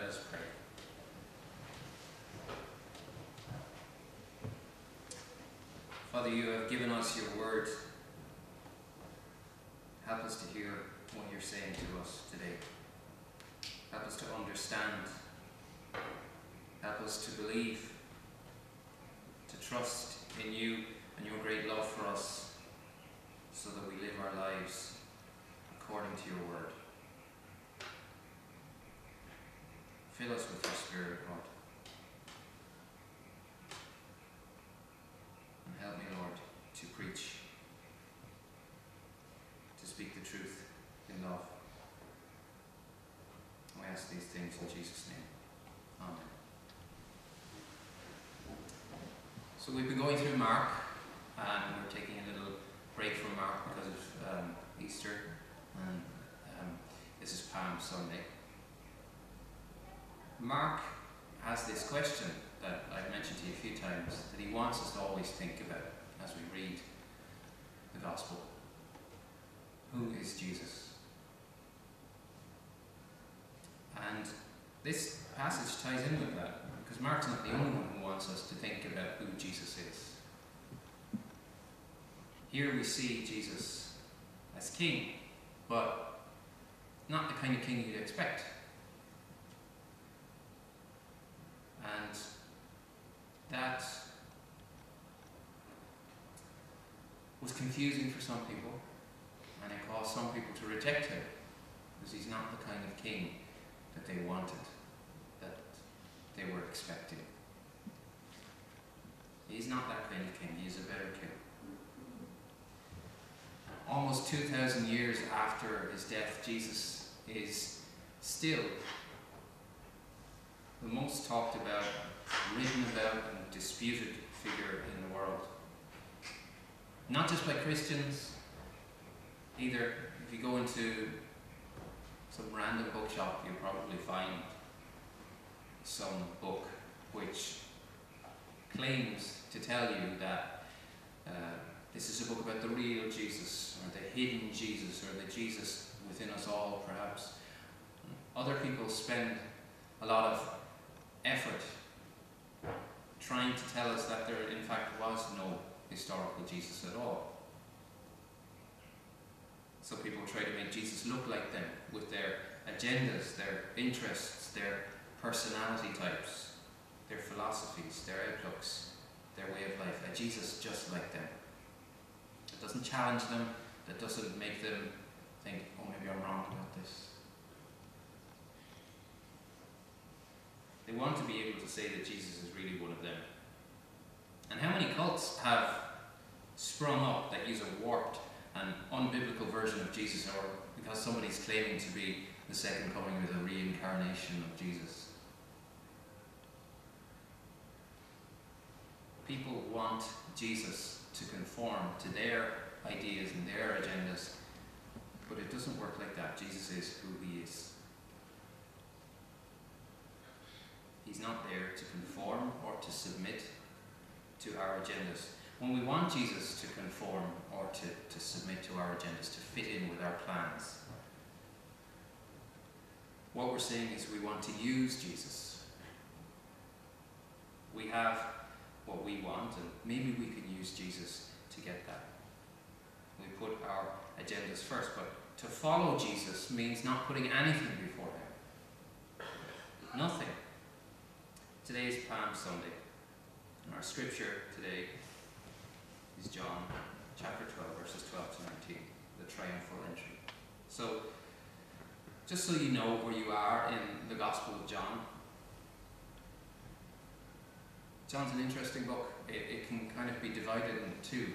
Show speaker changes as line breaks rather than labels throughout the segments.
Let us pray. Father, you have given us your word. Help us to hear what you're saying to us today. Help us to understand. Help us to believe, to trust in you and your great love for us, so that we live our lives according to your word. Fill us with your Spirit, Lord. And help me, Lord, to preach, to speak the truth in love. We ask these things in Jesus' name. Amen. So we've been going through Mark, and we're taking a little break from Mark because of Easter, and this is Palm Sunday. Mark has this question that I've mentioned to you a few times, that he wants us to always think about as we read the Gospel. Who is Jesus? And this passage ties in with that, because Mark's not the only one who wants us to think about who Jesus is. Here we see Jesus as king, but not the kind of king you'd expect. And that was confusing for some people, and it caused some people to reject him, because he's not the kind of king that they wanted, that they were expecting. He's not that kind of king. He's a better king. Almost 2,000 years after his death, Jesus is still the most talked about, written about, and disputed figure in the world. Not just by Christians either. If you go into some random bookshop, you'll probably find some book which claims to tell you that this is a book about the real Jesus, or the hidden Jesus, or the Jesus within us all, perhaps. Other people spend a lot of effort trying to tell us that there in fact was no historical Jesus at all. So people try to make Jesus look like them, with their agendas, their interests, their personality types, their philosophies, their outlooks, their way of life. A Jesus just like them. That doesn't challenge them, that doesn't make them think, oh, maybe I'm wrong about this. They want to be able to say that Jesus is really one of them. And how many cults have sprung up that use a warped and unbiblical version of Jesus, or because somebody's claiming to be the second coming or the reincarnation of Jesus? People want Jesus to conform to their ideas and their agendas, but it doesn't work like that. Jesus is who he is. He's not there to conform or to submit to our agendas. When we want Jesus to conform or to submit to our agendas, to fit in with our plans, what we're saying is we want to use Jesus. We have what we want, and maybe we can use Jesus to get that. We put our agendas first, but to follow Jesus means not putting anything before him. Nothing. Today is Palm Sunday, and our scripture today is John chapter 12, verses 12 to 19, the triumphal entry. So, just so you know where you are in the Gospel of John, John's an interesting book. It can kind of be divided into two.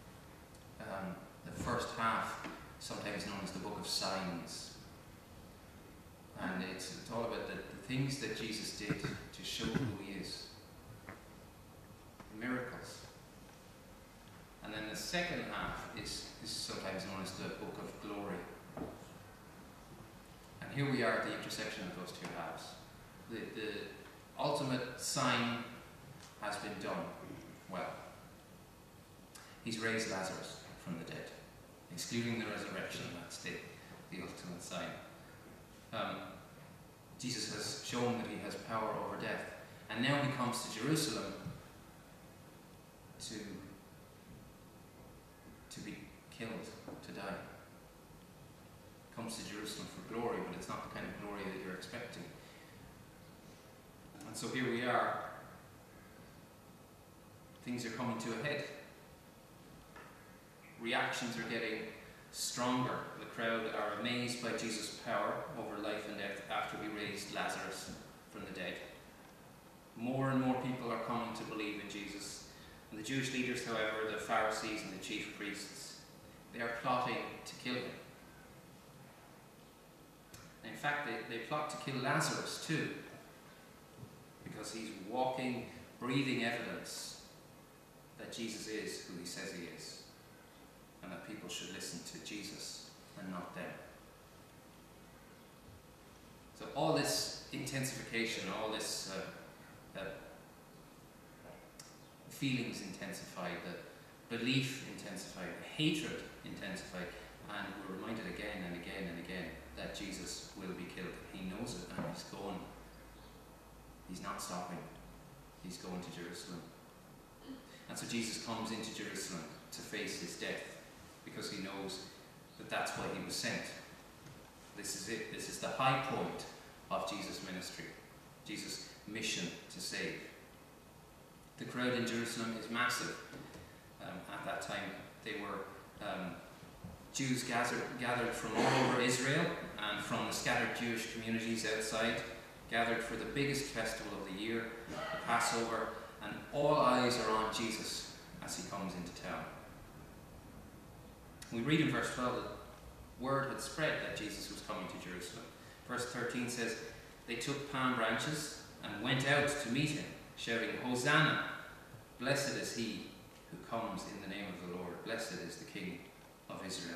The first half, sometimes known as the book of signs, and it's all about the things that Jesus did to show who he is. Miracles. And then the second half is sometimes known as the book of glory. And here we are at the intersection of those two halves. The ultimate sign has been done. Well, he's raised Lazarus from the dead, excluding the resurrection. That's the ultimate sign. Jesus has shown that he has power over death. And now he comes to Jerusalem to be killed, to die. Comes to Jerusalem for glory, but it's not the kind of glory that you're expecting. And so here we are. Things are coming to a head. Reactions are getting stronger. The crowd are amazed by Jesus' power over life and death after he raised Lazarus from the dead. More and more people are coming to believe in Jesus. And the Jewish leaders, however, the Pharisees and the chief priests, they are plotting to kill him. And in fact, they plot to kill Lazarus too, because he's walking, breathing evidence that Jesus is who he says he is, and that people should listen to Jesus and not them. So all this intensification, all this feelings intensified, the belief intensified, the hatred intensified, and we're reminded again and again and again that Jesus will be killed. He knows it, and he's going. He's not stopping. He's going to Jerusalem. And so Jesus comes into Jerusalem to face his death, because he knows that that's why he was sent. This is it. This is the high point of Jesus' ministry, Jesus' mission to save. The crowd in Jerusalem is massive. At that time, they were Jews gathered from all over Israel and from the scattered Jewish communities outside, gathered for the biggest festival of the year, the Passover, and all eyes are on Jesus as he comes into town. We read in verse 12 that word had spread that Jesus was coming to Jerusalem. Verse 13 says, they took palm branches and went out to meet him, shouting, Hosanna! Blessed is he who comes in the name of the Lord. Blessed is the King of Israel.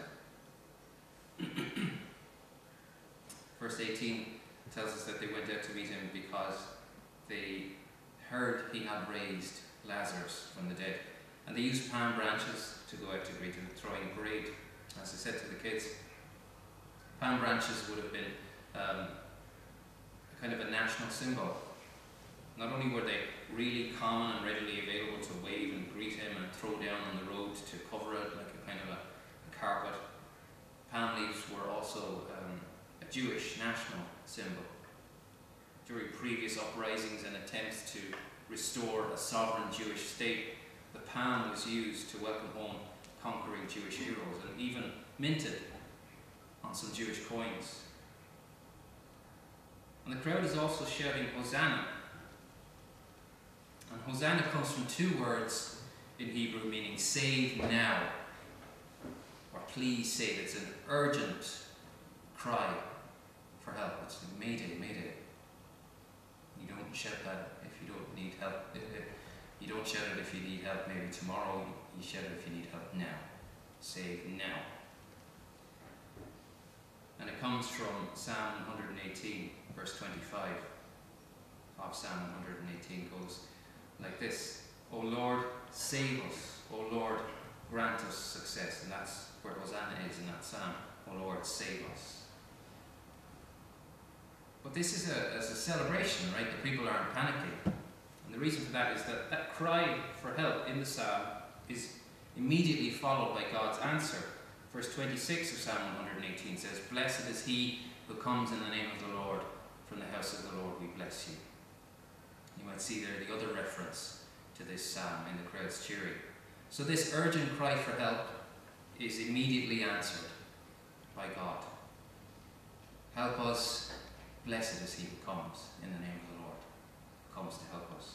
Verse 18 tells us that they went out to meet him because they heard he had raised Lazarus from the dead. And they used palm branches to go out to greet him, throwing a parade. As I said to the kids, palm branches would have been a kind of a national symbol. Not only were they really common and readily available to wave and greet him and throw down on the road to cover it like a kind of a carpet, palm leaves were also a Jewish national symbol. During previous uprisings and attempts to restore a sovereign Jewish state, the palm was used to welcome home conquering Jewish heroes, and even minted on some Jewish coins. And the crowd is also shouting, Hosanna. And Hosanna comes from two words in Hebrew meaning save now, or please save. It's an urgent cry for help. It's like, Mayday, Mayday. You don't shout that if you don't need help. You don't shout it if you need help maybe tomorrow. You shout it if you need help now. Save now. And it comes from Psalm 118, verse 25 of Psalm 118 goes like this. O Lord, save us. O Lord, grant us success. And that's where Hosanna is in that psalm. O Lord, save us. But this is a celebration, right? The people aren't panicking. And the reason for that is that that cry for help in the psalm is immediately followed by God's answer. Verse 26 of Psalm 118 says, Blessed is he who comes in the name of the Lord. From the house of the Lord we bless you. You might see there the other reference to this psalm in the crowd's cheering. So this urgent cry for help is immediately answered by God. Help us. Blessed is he who comes in the name of the Lord, comes to help us.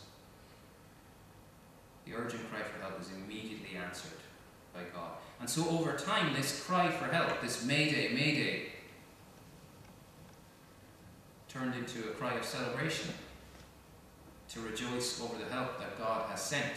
The urgent cry for help is immediately answered by God. And so over time, this cry for help, this Mayday, Mayday, turned into a cry of celebration, to rejoice over the help that God has sent.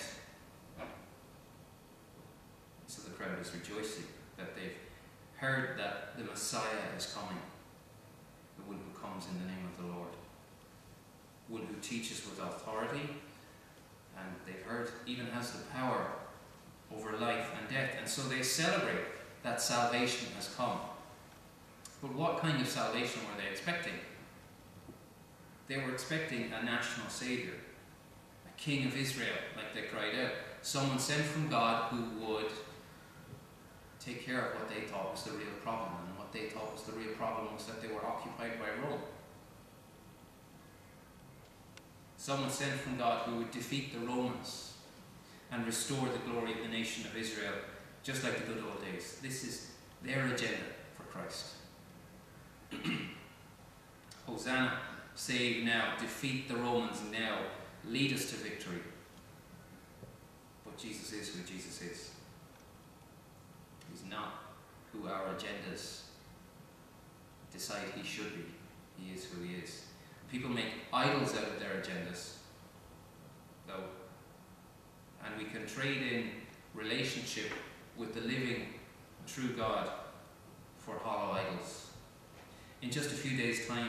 So the crowd is rejoicing that they've heard that the Messiah is coming, the one who comes in the name of the Lord, one who teaches with authority, and they've heard even has the power over life and death. And so they celebrate that salvation has come. But what kind of salvation were they expecting? They were expecting a national saviour, a king of Israel, like they cried out. Someone sent from God who would take care of what they thought was the real problem. And what they thought was the real problem was that they were occupied by Rome. Someone sent from God who would defeat the Romans and restore the glory of the nation of Israel, just like the good old days. This is their agenda for Christ. Hosanna, save now, defeat the Romans now, lead us to victory. But Jesus is who Jesus is. He's not who our agendas decide he should be. He is who he is. People make idols out of their agendas, though, and we can trade in relationship with the living, true God for hollow idols. In just a few days' time,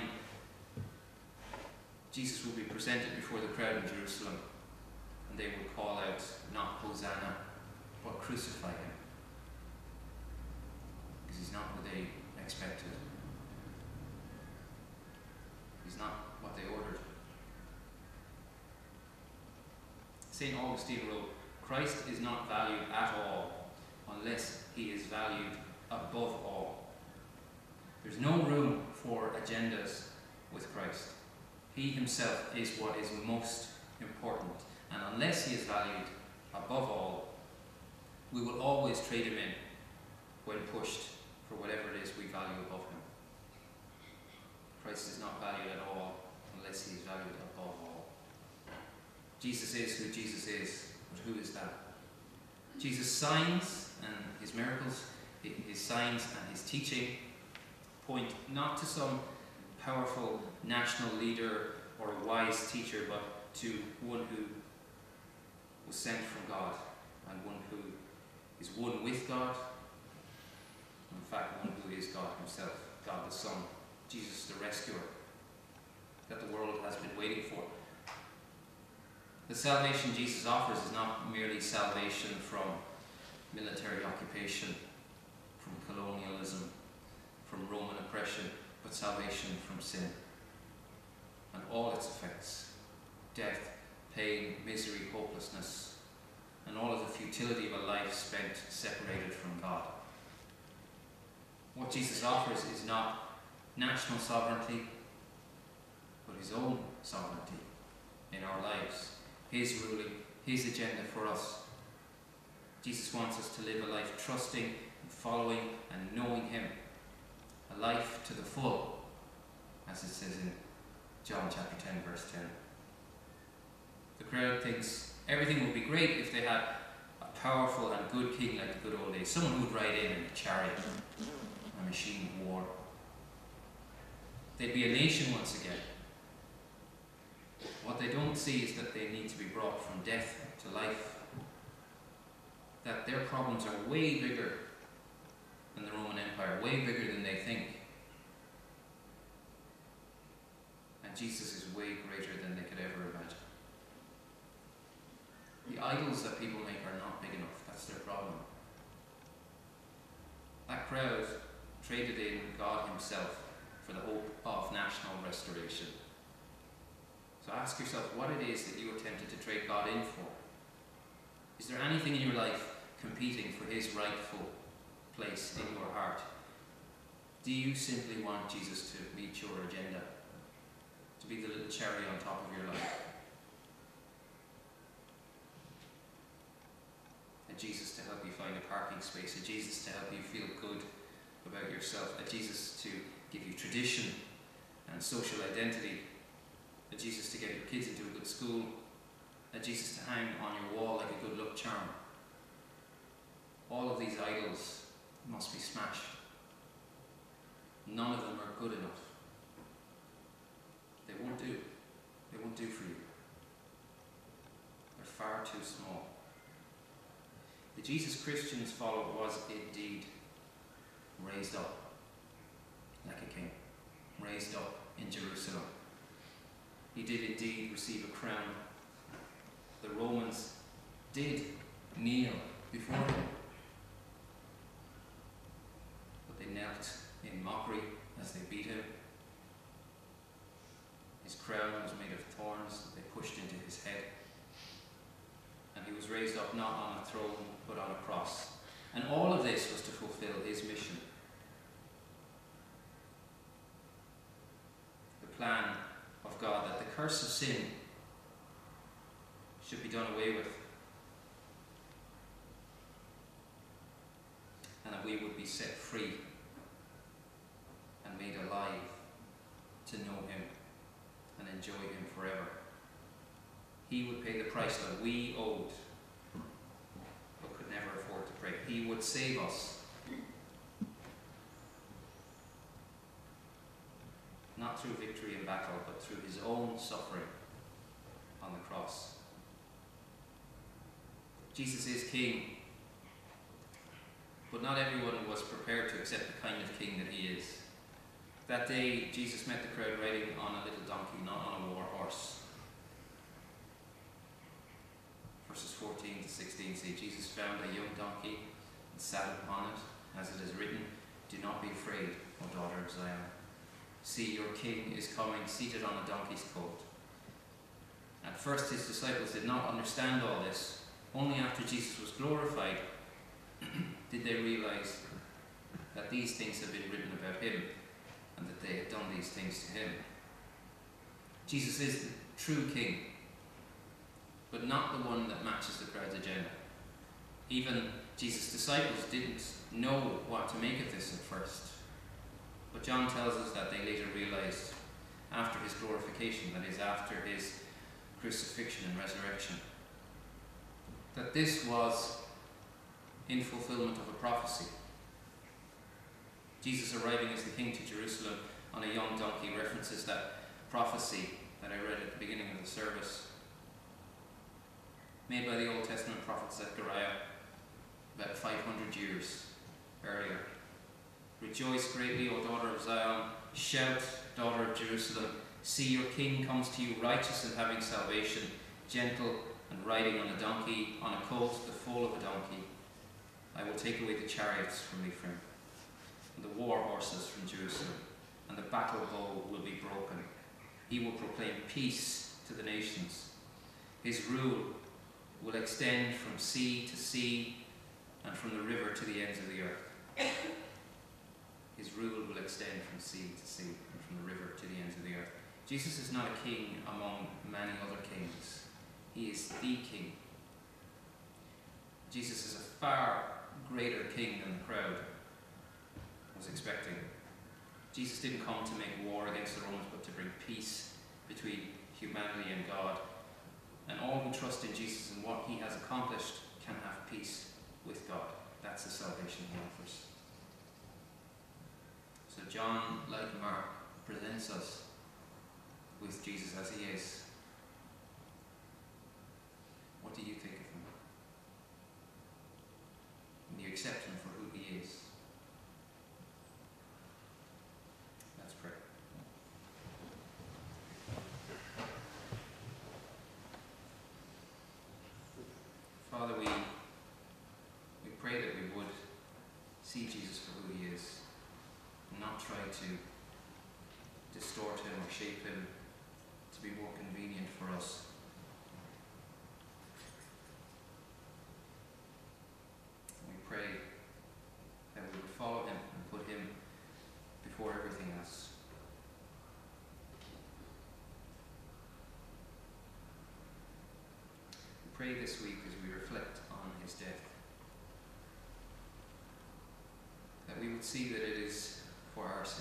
Jesus will be presented before the crowd in Jerusalem, and they will call out, not Hosanna, but crucify him. Because he's not who they expected. He's not what they ordered. St. Augustine wrote, Christ is not valued at all unless he is valued above all. There's no room for agendas with Christ. He himself is what is most important. And unless he is valued above all, we will always trade him in when pushed for whatever it is we value above him. Christ is not valued at all unless he is valued above all. Jesus is who Jesus is, but who is that? Jesus' signs and his miracles, his signs and his teaching point not to some powerful national leader or a wise teacher, but to one who was sent from God and one who is one with God. In fact, one who is God himself, God the Son, Jesus the rescuer that the world has been waiting for. The salvation Jesus offers is not merely salvation from military occupation, from colonialism, from Roman oppression, but salvation from sin and all its effects: death, pain, misery, hopelessness, and all of the futility of a life spent separated from God. What Jesus offers is not national sovereignty, but his own sovereignty in our lives, his ruling, his agenda for us. Jesus wants us to live a life trusting and following and knowing him, a life to the full, as it says in John chapter 10 verse 10. The crowd thinks everything would be great if they had a powerful and good king like the good old days, someone who would ride in a chariot, a machine of war. They'd be a nation once again. What they don't see is that they need to be brought from death to life, that their problems are way bigger than the Roman Empire, way bigger than they think. And Jesus is way greater than they could ever imagine. The idols that people make are not big enough. That's their problem. That crowd traded in God himself for the hope of national restoration. So ask yourself what it is that you are tempted to trade God in for. Is there anything in your life competing for his rightful place in your heart? Do you simply want Jesus to meet your agenda, to be the little cherry on top of your life? A Jesus to help you find a parking space, a Jesus to help you feel good about yourself, a Jesus to give you tradition and social identity, a Jesus to get your kids into a good school, a Jesus to hang on your wall like a good luck charm. All of these idols must be smashed. None of them are good enough. They won't do. They won't do for you. They're far too small. The Jesus Christians followed was indeed raised up like a king, raised up in Jerusalem. He did indeed receive a crown. The Romans did kneel before him, but they knelt in mockery as they beat him. His crown was made of thorns that they pushed into his head. And he was raised up not on a throne, but on a cross. And all of this was to fulfill his mission. The plan of God that the curse of sin should be done away with. And that we would be set free and made alive to know him and enjoy him forever. He would pay the price that we owed but could never afford to pay. He would save us. Not through victory in battle, but through his own suffering on the cross. Jesus is King, but not everyone was prepared to accept the kind of King that he is. That day, Jesus met the crowd riding on a little donkey, not on a war horse. Verses 14 to 16 say, Jesus found a young donkey and sat upon it, as it is written, "Do not be afraid, O daughter of Zion. See, your king is coming, seated on a donkey's colt." At first his disciples did not understand all this. Only after Jesus was glorified did they realize that these things had been written about him and that they had done these things to him. Jesus is the true king, but not the one that matches the crowd's agenda. Even Jesus' disciples didn't know what to make of this at first. But John tells us that they later realized after his glorification, that is, after his crucifixion and resurrection, that this was in fulfillment of a prophecy. Jesus arriving as the king to Jerusalem on a young donkey references that prophecy that I read at the beginning of the service, made by the Old Testament prophet Zechariah about 500 years earlier. Rejoice greatly, O daughter of Zion. Shout, daughter of Jerusalem. See, your king comes to you, righteous and having salvation, gentle and riding on a donkey, on a colt, the foal of a donkey. I will take away the chariots from Ephraim, and the war horses from Jerusalem, and the battle bow will be broken. He will proclaim peace to the nations. His rule will extend from sea to sea, and from the river to the ends of the earth. His rule will extend from sea to sea, and from the river to the ends of the earth. Jesus is not a king among many other kings. He is the king. Jesus is a far greater king than the crowd was expecting. Jesus didn't come to make war against the Romans, but to bring peace between humanity and God. And all who trust in Jesus and what he has accomplished can have peace with God. That's the salvation he offers. So John, like Mark, presents us with Jesus as he is. What do you think of him? And you accept him for who he is? Let's pray. Father, we pray that we would see Jesus for who he is, and not try to distort him or shape him to be more convenient for us. We pray that we would follow him and put him before everything else. We pray this week as we reflect on his death, that we would see that it is for our sake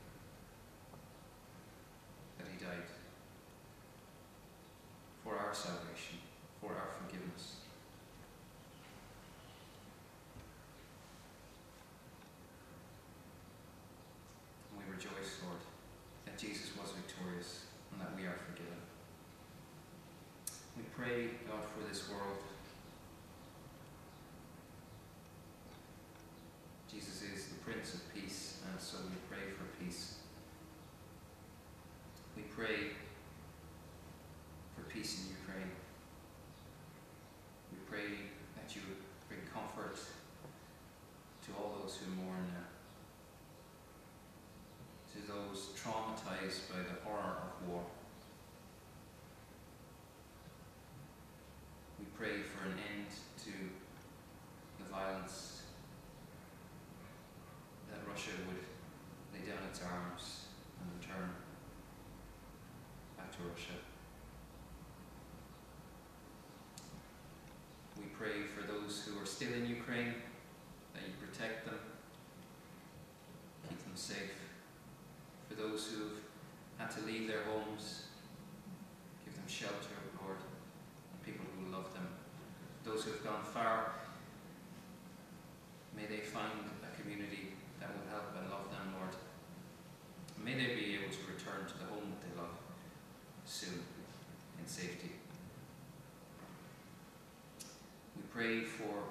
that he died, for our salvation, for our forgiveness. And we rejoice, Lord, that Jesus was victorious and that we are forgiven. We pray, God, for this world. Jesus is the Prince of Peace, and so we pray for peace. We pray for peace in Ukraine. We pray that you would bring comfort to all those who mourn now, to those traumatized by the horror of war. We pray for an end to the violence, that Russia would lay down its arms and return back to Russia. We pray for those who are still in Ukraine, that you protect them, keep them safe. For those who have had to leave their homes, give them shelter, Lord, and people who love them. Those who have gone far, may they find a community that will help and love them, Lord. May they be able to return to the home that they love soon, in safety. We pray for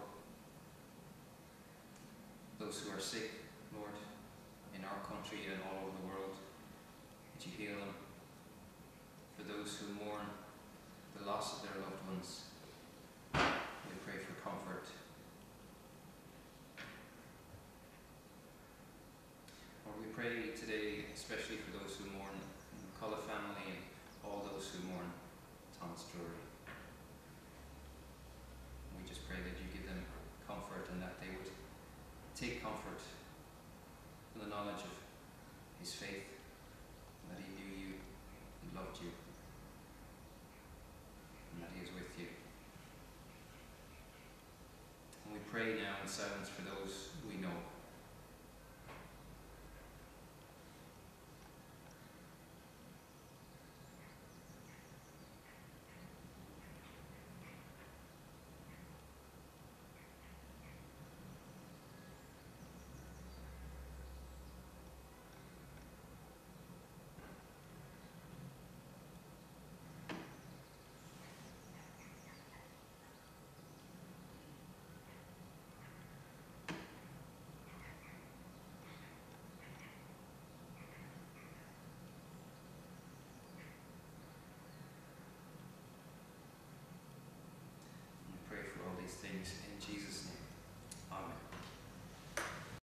those who are sick, Lord, in our country and all over the world, that you heal them. For those who mourn the loss of their loved ones, we pray for comfort. Lord, we pray today especially for those who mourn the McCullough family and all those who mourn Thomas Drury. We just pray that you give them comfort and that they would take comfort in the knowledge of his faith, and that he knew you and loved you, and that he is with you. And we pray now in silence for those